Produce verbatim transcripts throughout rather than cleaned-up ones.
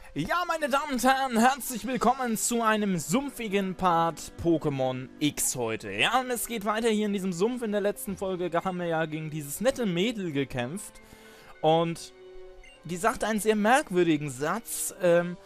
Ja, meine Damen und Herren, herzlich willkommen zu einem sumpfigen Part Pokémon X heute. Ja, und es geht weiter hier in diesem Sumpf. In der letzten Folge haben wir ja gegen dieses nette Mädel gekämpft. Und die sagt einen sehr merkwürdigen Satz. Ähm,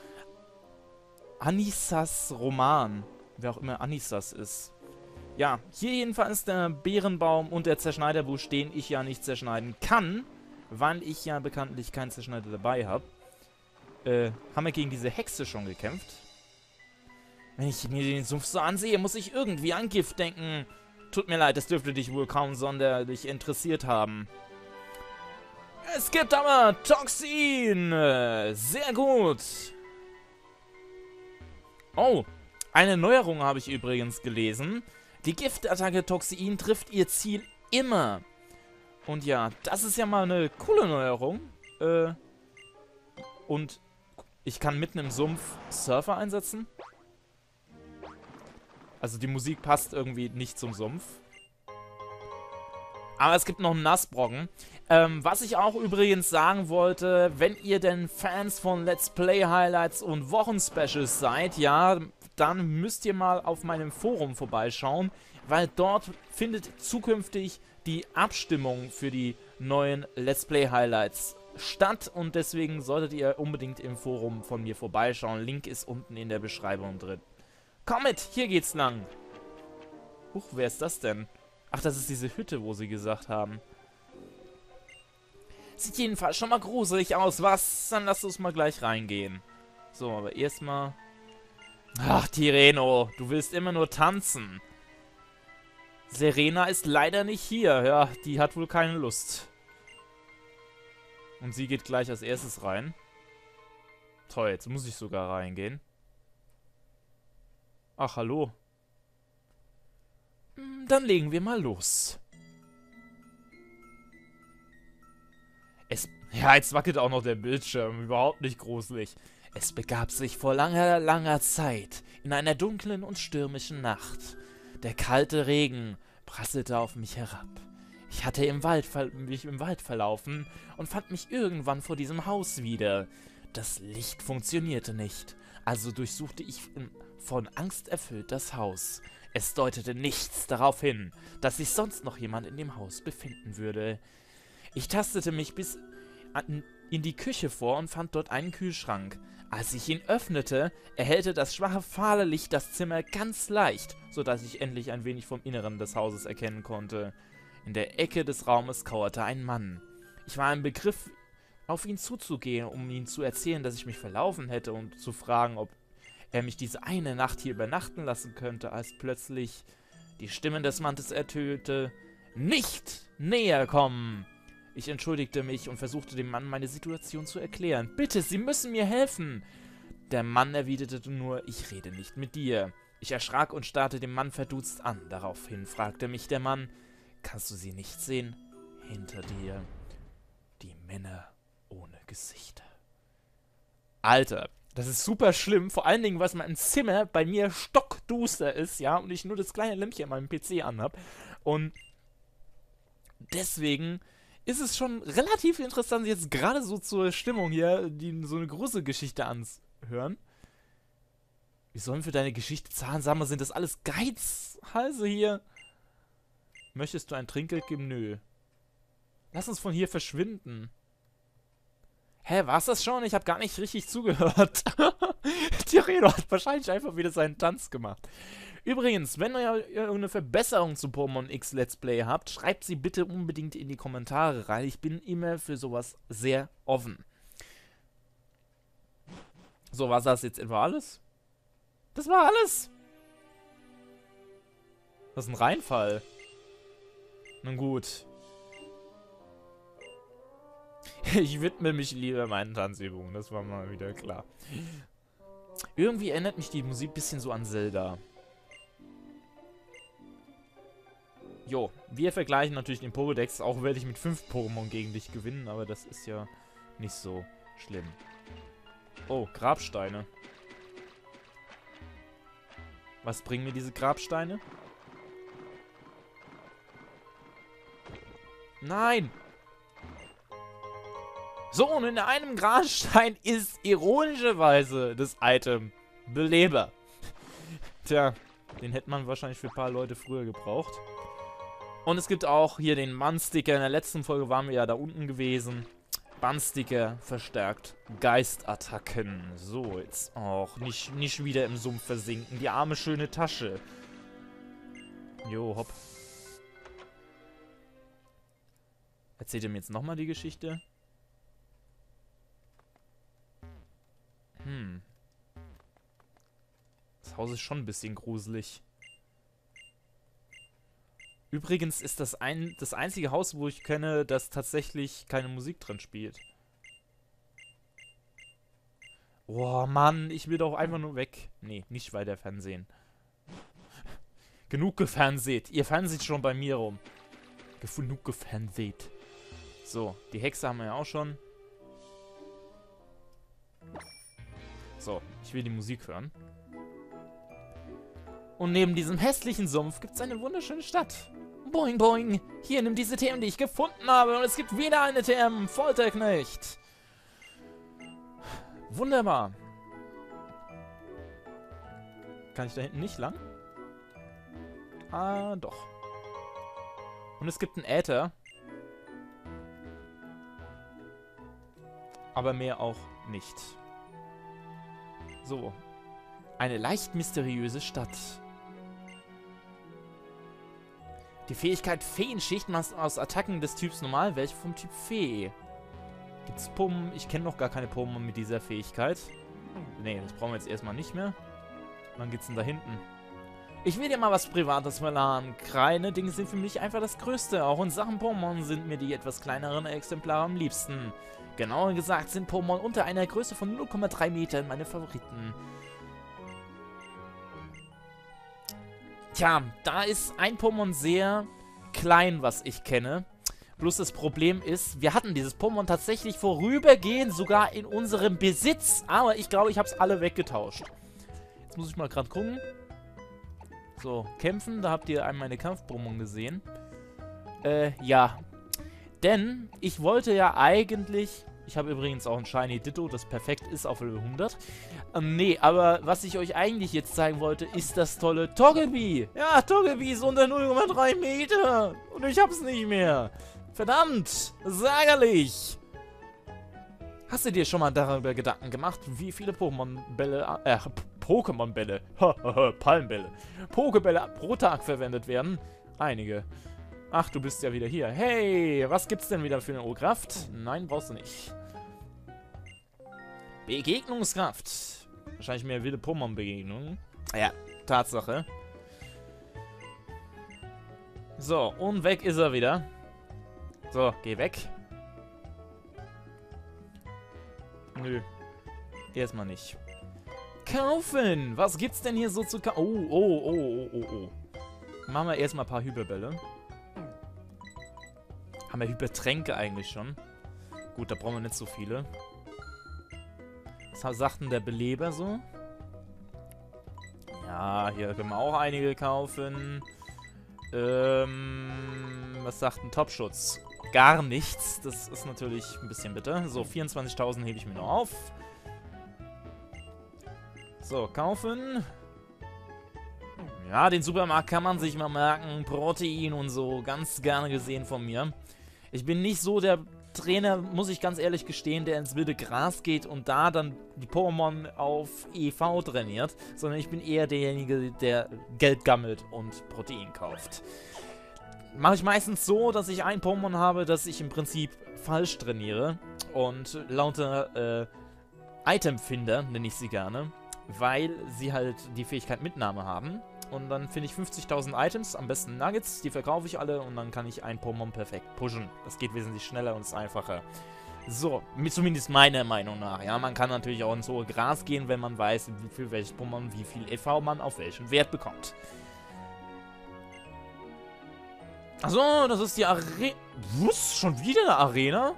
Anissas Roman. Wer auch immer Anissas ist. Ja, hier jedenfalls der Beerenbaum und der Zerschneiderbusch, den ich ja nicht zerschneiden kann, weil ich ja bekanntlich keinen Zerschneider dabei habe. Äh, haben wir gegen diese Hexe schon gekämpft. Wenn ich mir den Sumpf so ansehe, muss ich irgendwie an Gift denken. Tut mir leid, das dürfte dich wohl kaum sonderlich interessiert haben. Es gibt aber Toxin! Sehr gut! Oh, eine Neuerung habe ich übrigens gelesen. Die Giftattacke Toxin trifft ihr Ziel immer. Und ja, das ist ja mal eine coole Neuerung. Äh, und ich kann mitten im Sumpf Surfer einsetzen. Also die Musik passt irgendwie nicht zum Sumpf. Aber es gibt noch einen Nassbrocken. Ähm, was ich auch übrigens sagen wollte, wenn ihr denn Fans von Let's Play Highlights und Wochenspecials seid, ja, dann müsst ihr mal auf meinem Forum vorbeischauen, weil dort findet zukünftig die Abstimmung für die neuen Let's Play Highlights statt und deswegen solltet ihr unbedingt im Forum von mir vorbeischauen. Link ist unten in der Beschreibung drin. Komm mit, hier geht's lang. Huch, wer ist das denn? Ach, das ist diese Hütte, wo sie gesagt haben. Sieht jedenfalls schon mal gruselig aus. Was? Dann lasst uns mal gleich reingehen. So, aber erstmal... Ach, Tireno, du willst immer nur tanzen. Serena ist leider nicht hier. Ja, die hat wohl keine Lust. Und sie geht gleich als erstes rein. Toll, jetzt muss ich sogar reingehen. Ach, hallo. Dann legen wir mal los. Es... Ja, jetzt wackelt auch noch der Bildschirm. Überhaupt nicht gruselig. Es begab sich vor langer, langer Zeit in einer dunklen und stürmischen Nacht. Der kalte Regen prasselte auf mich herab. Ich hatte im Wald mich im Wald verlaufen und fand mich irgendwann vor diesem Haus wieder. Das Licht funktionierte nicht, also durchsuchte ich von Angst erfüllt das Haus. Es deutete nichts darauf hin, dass sich sonst noch jemand in dem Haus befinden würde. Ich tastete mich bis an, in die Küche vor und fand dort einen Kühlschrank. Als ich ihn öffnete, erhellte das schwache, fahle Licht das Zimmer ganz leicht, sodass ich endlich ein wenig vom Inneren des Hauses erkennen konnte. In der Ecke des Raumes kauerte ein Mann. Ich war im Begriff, auf ihn zuzugehen, um ihm zu erzählen, dass ich mich verlaufen hätte und zu fragen, ob er mich diese eine Nacht hier übernachten lassen könnte, als plötzlich die Stimme des Mannes ertönte: Nicht näher kommen! Ich entschuldigte mich und versuchte dem Mann meine Situation zu erklären. Bitte, Sie müssen mir helfen! Der Mann erwiderte nur: Ich rede nicht mit dir. Ich erschrak und starrte den Mann verdutzt an. Daraufhin fragte mich der Mann: Kannst du sie nicht sehen? Hinter dir. Die Männer ohne Gesichter. Alter, das ist super schlimm. Vor allen Dingen, was mein Zimmer bei mir stockduster ist, ja, und ich nur das kleine Lämpchen an meinem P C anhab. Und deswegen ist es schon relativ interessant, jetzt gerade so zur Stimmung hier, die so eine große Geschichte anhören. Wie sollen für deine Geschichte zahlen? Sag mal, sind das alles Geizhalse hier? Möchtest du ein Trinkgeld geben? Nö. Lass uns von hier verschwinden. Hä, war's das schon? Ich habe gar nicht richtig zugehört. Tireno hat wahrscheinlich einfach wieder seinen Tanz gemacht. Übrigens, wenn ihr irgendeine Verbesserung zu Pokémon X Let's Play habt, schreibt sie bitte unbedingt in die Kommentare rein. Ich bin immer für sowas sehr offen. So, war das jetzt etwa alles? Das war alles! Das ist ein Reinfall. Nun gut. Ich widme mich lieber meinen Tanzübungen, das war mal wieder klar. Irgendwie erinnert mich die Musik ein bisschen so an Zelda. Jo, wir vergleichen natürlich den Pokédex, auch werde ich mit fünf Pokémon gegen dich gewinnen, aber das ist ja nicht so schlimm. Oh, Grabsteine. Was bringen mir diese Grabsteine? Nein! So, und in einem Grasstein ist ironischerweise das Item Beleber. Tja, den hätte man wahrscheinlich für ein paar Leute früher gebraucht. Und es gibt auch hier den Mannsticker. In der letzten Folge waren wir ja da unten gewesen. Mannsticker verstärkt Geistattacken. So, jetzt auch nicht, nicht wieder im Sumpf versinken. Die arme schöne Tasche. Jo, hopp. Erzählt ihr mir jetzt nochmal die Geschichte? Hm. Das Haus ist schon ein bisschen gruselig. Übrigens ist das ein, das einzige Haus, wo ich kenne, das tatsächlich keine Musik drin spielt. Oh Mann, ich will doch einfach nur weg. Nee, nicht weiter Fernsehen. Genug gefernseht. Ihr fernseht schon bei mir rum. Genug gefernseht. So, die Hexe haben wir ja auch schon. So, ich will die Musik hören. Und neben diesem hässlichen Sumpf gibt es eine wunderschöne Stadt. Boing, boing. Hier, nimm diese Themen, die ich gefunden habe. Und es gibt wieder eine T M. Folterknecht. Wunderbar. Kann ich da hinten nicht lang? Ah, doch. Und es gibt einen Äther. Aber mehr auch nicht. So. Eine leicht mysteriöse Stadt. Die Fähigkeit Feenschicht macht aus Attacken des Typs normal, welche vom Typ Fee. Gibt's Pokémon? Ich kenne noch gar keine Pokémon mit dieser Fähigkeit. Nee, das brauchen wir jetzt erstmal nicht mehr. Wann geht's denn da hinten? Ich will dir mal was Privates verladen. Kleine Dinge sind für mich einfach das Größte. Auch in Sachen Pokémon sind mir die etwas kleineren Exemplare am liebsten. Genauer gesagt sind Pokémon unter einer Größe von null Komma drei Metern meine Favoriten. Tja, da ist ein Pokémon sehr klein, was ich kenne. Bloß das Problem ist, wir hatten dieses Pokémon tatsächlich vorübergehend sogar in unserem Besitz. Aber ich glaube, ich habe es alle weggetauscht. Jetzt muss ich mal gerade gucken. So, kämpfen. Da habt ihr einmal meine Kampf-Pokémon gesehen. Äh, ja. Denn ich wollte ja eigentlich... Ich habe übrigens auch ein Shiny Ditto, das perfekt ist auf Level hundert. Ähm, nee, aber was ich euch eigentlich jetzt zeigen wollte, ist das tolle Togepi. Ja, Togepi ist unter null Komma drei Meter. Und ich hab's nicht mehr. Verdammt, das ist ärgerlich. Hast du dir schon mal darüber Gedanken gemacht, wie viele Pokémon-Bälle, äh, Pokémon-Bälle, Palmbälle, Pokébälle pro Tag verwendet werden? Einige. Ach, du bist ja wieder hier. Hey, was gibt's denn wieder für eine O-Kraft? Nein, brauchst du nicht. Begegnungskraft. Wahrscheinlich mehr wilde Pokémon-Begegnungen. Ja, Tatsache. So, und weg ist er wieder. So, geh weg. Nö. Erstmal nicht. Kaufen! Was gibt's denn hier so zu kaufen? Oh, oh, oh, oh, oh, oh. Machen wir erstmal ein paar Hyperbälle. Haben wir Hypertränke eigentlich schon? Gut, da brauchen wir nicht so viele. Was sagt denn der Beleber so? Ja, hier können wir auch einige kaufen. Ähm, was sagt ein Topschutz? Gar nichts. Das ist natürlich ein bisschen bitter. So, vierundzwanzigtausend hebe ich mir noch auf. So, kaufen. Ja, den Supermarkt kann man sich mal merken. Protein und so. Ganz gerne gesehen von mir. Ich bin nicht so der Trainer, muss ich ganz ehrlich gestehen, der ins wilde Gras geht und da dann die Pokémon auf E V trainiert, sondern ich bin eher derjenige, der Geld gammelt und Protein kauft. Mache ich meistens so, dass ich ein Pokémon habe, das ich im Prinzip falsch trainiere und lauter äh, Itemfinder, nenne ich sie gerne, weil sie halt die Fähigkeit Mitnahme haben. Und dann finde ich fünfzigtausend Items, am besten Nuggets, die verkaufe ich alle und dann kann ich ein Pokémon perfekt pushen. Das geht wesentlich schneller und ist einfacher. So, mit zumindest meiner Meinung nach. Ja, man kann natürlich auch ins hohe Gras gehen, wenn man weiß, für welches Pokémon wie viel E V man auf welchen Wert bekommt. Achso, das ist die Arena. Was? Schon wieder eine Arena?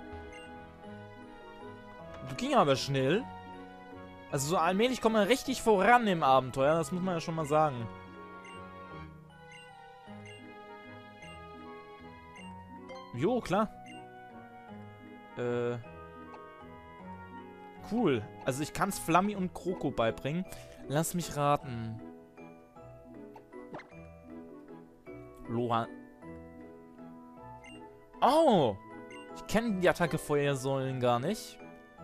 Du ging aber schnell. Also so allmählich kommt man richtig voran im Abenteuer, das muss man ja schon mal sagen. Jo, klar. Äh. cool. Also ich kann es Flammi und Kroko beibringen. Lass mich raten. Lohan. Oh! Ich kenne die Attacke Feuersäulen gar nicht.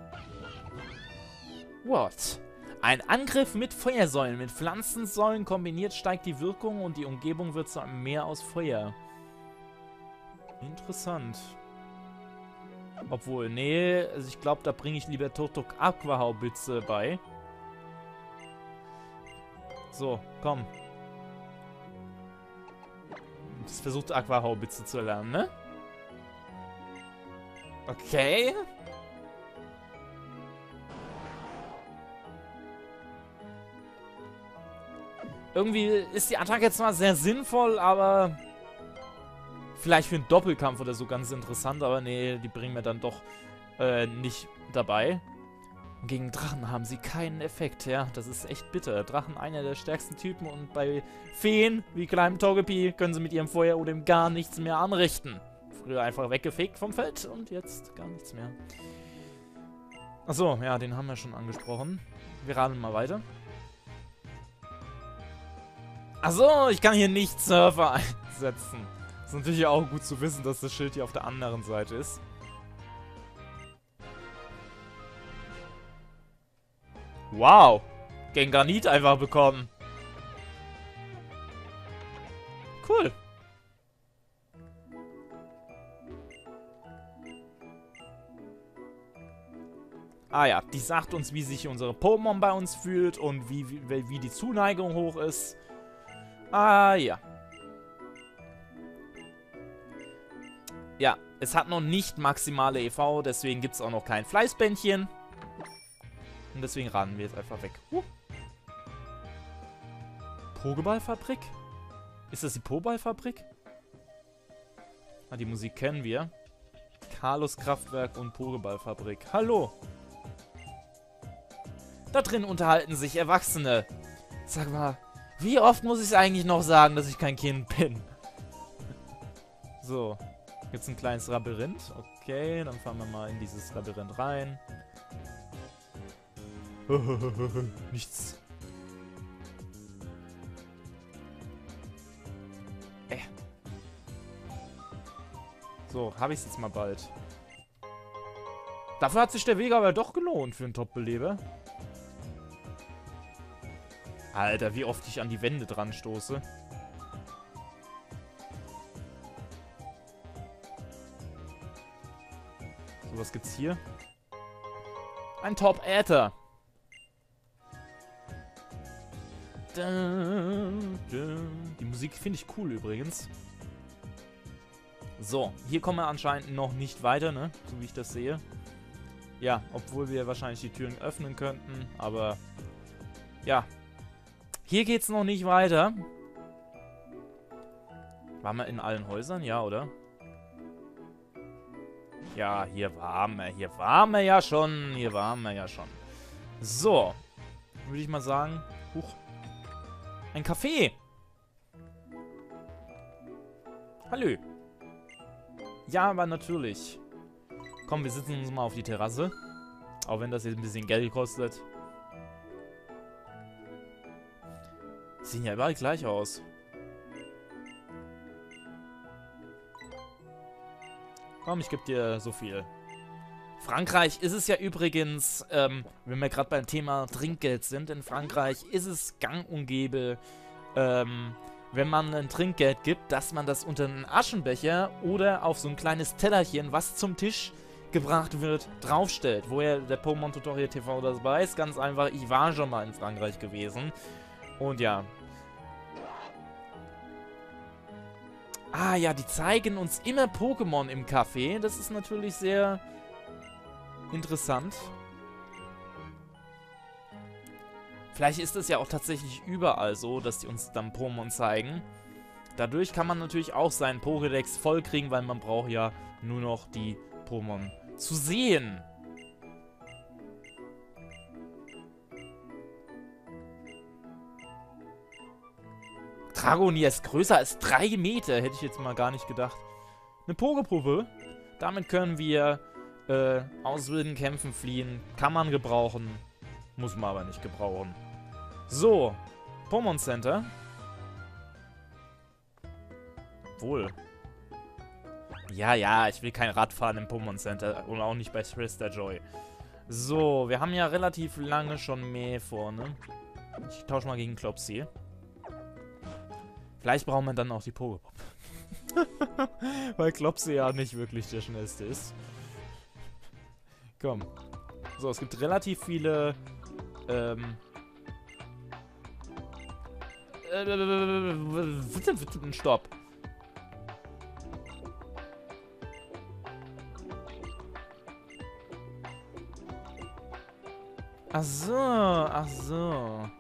What? Ein Angriff mit Feuersäulen. Mit Pflanzensäulen kombiniert steigt die Wirkung und die Umgebung wird zu einem Meer aus Feuer. Interessant. Obwohl, nee, also ich glaube, da bringe ich lieber Turtok Aquahaubitze bei. So, komm. Das versucht Aquahaubitze zu lernen, ne? Okay. Irgendwie ist die Attacke zwar sehr sinnvoll, aber vielleicht für einen Doppelkampf oder so ganz interessant, aber nee, die bringen mir dann doch äh, nicht dabei. Und gegen Drachen haben sie keinen Effekt, ja, das ist echt bitter. Drachen einer der stärksten Typen und bei Feen, wie kleinem Togepi, können sie mit ihrem Feuer oder dem gar nichts mehr anrichten. Früher einfach weggefegt vom Feld und jetzt gar nichts mehr. Achso, ja, den haben wir schon angesprochen. Wir radeln mal weiter. Achso, ich kann hier nicht Surfer einsetzen. Ist natürlich auch gut zu wissen, dass das Schild hier auf der anderen Seite ist. Wow. Genganit einfach bekommen. Cool. Ah ja, die sagt uns, wie sich unsere Pokémon bei uns fühlt und wie, wie, wie die Zuneigung hoch ist. Ah ja. Ja, es hat noch nicht maximale E V, deswegen gibt es auch noch kein Fleißbändchen. Und deswegen rannen wir jetzt einfach weg. Uh. Pokéballfabrik? Ist das die Pokéballfabrik? Ah, die Musik kennen wir. Carlos Kraftwerk und Pokéballfabrik. Hallo! Da drin unterhalten sich Erwachsene. Sag mal, wie oft muss ich eigentlich noch sagen, dass ich kein Kind bin? So. Gibt's ein kleines Labyrinth. Okay, dann fahren wir mal in dieses Labyrinth rein. Nichts. Äh. So, habe ich es jetzt mal bald. Dafür hat sich der Weg aber doch gelohnt für einen Top-Beleber. Alter, wie oft ich an die Wände dran stoße. So, was gibt's hier? Ein Top-Äther. Die Musik finde ich cool übrigens. So, hier kommen wir anscheinend noch nicht weiter, ne? So wie ich das sehe. Ja, obwohl wir wahrscheinlich die Türen öffnen könnten, aber ja. Hier geht's noch nicht weiter. Waren wir in allen Häusern? Ja, oder? Ja, hier waren wir. Hier waren wir ja schon. Hier waren wir ja schon. So. Würde ich mal sagen. Huch. Ein Café. Hallo. Ja, aber natürlich. Komm, wir sitzen uns mal auf die Terrasse. Auch wenn das jetzt ein bisschen Geld kostet. Sehen ja überall gleich aus. Komm, ich gebe dir so viel. Frankreich ist es ja übrigens, ähm, wenn wir gerade beim Thema Trinkgeld sind, in Frankreich ist es gang und gäbe, ähm, wenn man ein Trinkgeld gibt, dass man das unter einen Aschenbecher oder auf so ein kleines Tellerchen, was zum Tisch gebracht wird, draufstellt. Woher der Pokémon Tutorial T V das weiß, ganz einfach, ich war schon mal in Frankreich gewesen. Und ja. Ah ja, die zeigen uns immer Pokémon im Café. Das ist natürlich sehr interessant. Vielleicht ist es ja auch tatsächlich überall so, dass die uns dann Pokémon zeigen. Dadurch kann man natürlich auch seinen Pokédex vollkriegen, weil man braucht ja nur noch die Pokémon zu sehen. Dragonier ist größer als drei Meter. Hätte ich jetzt mal gar nicht gedacht. Eine Pokepuppe. Damit können wir Äh, ausbilden, kämpfen, fliehen. Kann man gebrauchen. Muss man aber nicht gebrauchen. So. Pokémon Center. Wohl. Ja, ja, ich will kein Radfahren im Pokémon Center. Und auch nicht bei Twister Joy. So, wir haben ja relativ lange schon mehr vor, ne? Ich tausche mal gegen Klopsy. Vielleicht brauchen wir dann auch die Poképop. Weil Klopsy ja nicht wirklich der schnellste ist. Komm. So, es gibt relativ viele... Ähm... Äh, Stopp. Ach so, ach so.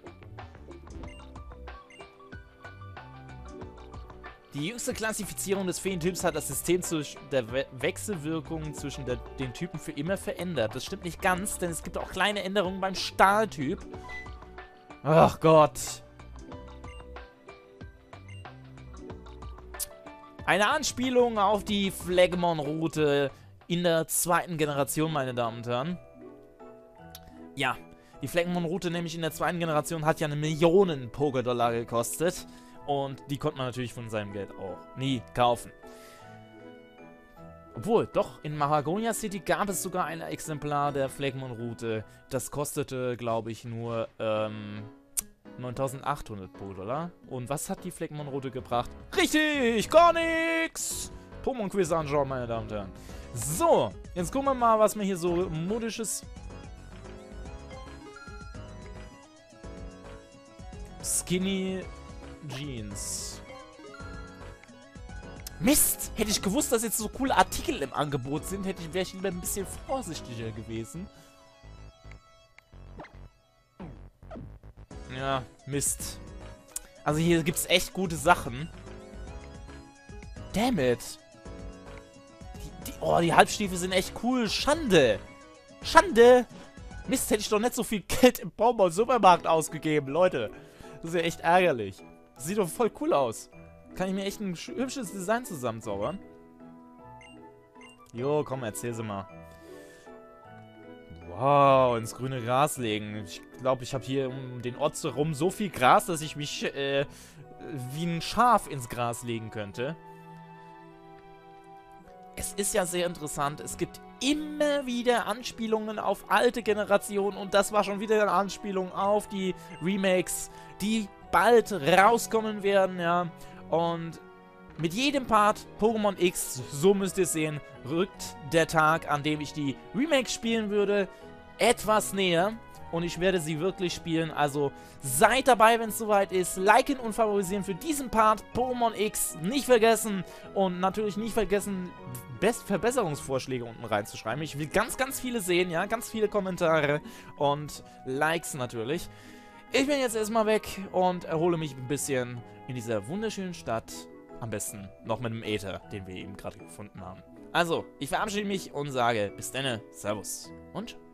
Die jüngste Klassifizierung des Feentyps hat das System zu der We Wechselwirkung zwischen der, den Typen für immer verändert. Das stimmt nicht ganz, denn es gibt auch kleine Änderungen beim Stahltyp. Ach Gott. Eine Anspielung auf die Phlegmon-Route in der zweiten Generation, meine Damen und Herren. Ja, die Phlegmon-Route nämlich in der zweiten Generation hat ja eine Millionen Poké-Dollar gekostet. Und die konnte man natürlich von seinem Geld auch nie kaufen. Obwohl, doch, in Mahagonia City gab es sogar ein Exemplar der Phlegmon-Route. Das kostete, glaube ich, nur ähm, neuntausendachthundert Poké-Dollar. Und was hat die Phlegmon-Route gebracht? Richtig, gar nichts! Pokémon-Quiz anschauen, meine Damen und Herren. So, jetzt gucken wir mal, was mir hier so modisches... Skinny Jeans. Mist! Hätte ich gewusst, dass jetzt so coole Artikel im Angebot sind, hätte ich, wäre ich lieber ein bisschen vorsichtiger gewesen. Ja, Mist. Also hier gibt es echt gute Sachen. Damn it. Die, die, oh, die Halbstiefel sind echt cool. Schande. Schande. Mist, hätte ich doch nicht so viel Geld im Pokémon-Supermarkt ausgegeben, Leute. Das ist ja echt ärgerlich. Das sieht doch voll cool aus. Kann ich mir echt ein hübsches Design zusammenzaubern? Jo, komm, erzähl sie mal. Wow, ins grüne Gras legen. Ich glaube, ich habe hier um den Ort herum so viel Gras, dass ich mich äh, wie ein Schaf ins Gras legen könnte. Es ist ja sehr interessant. Es gibt immer wieder Anspielungen auf alte Generationen und das war schon wieder eine Anspielung auf die Remakes, die bald rauskommen werden, ja. Und mit jedem Part Pokémon X, so müsst ihr es sehen, rückt der Tag, an dem ich die Remakes spielen würde, etwas näher. Und ich werde sie wirklich spielen, also seid dabei, wenn es soweit ist. Liken und favorisieren für diesen Part Pokémon X, nicht vergessen. Und natürlich nicht vergessen, Best Verbesserungsvorschläge unten reinzuschreiben. Ich will ganz, ganz viele sehen, ja, ganz viele Kommentare und Likes natürlich. Ich bin jetzt erstmal weg und erhole mich ein bisschen in dieser wunderschönen Stadt. Am besten noch mit dem Äther, den wir eben gerade gefunden haben. Also, ich verabschiede mich und sage bis dann, Servus und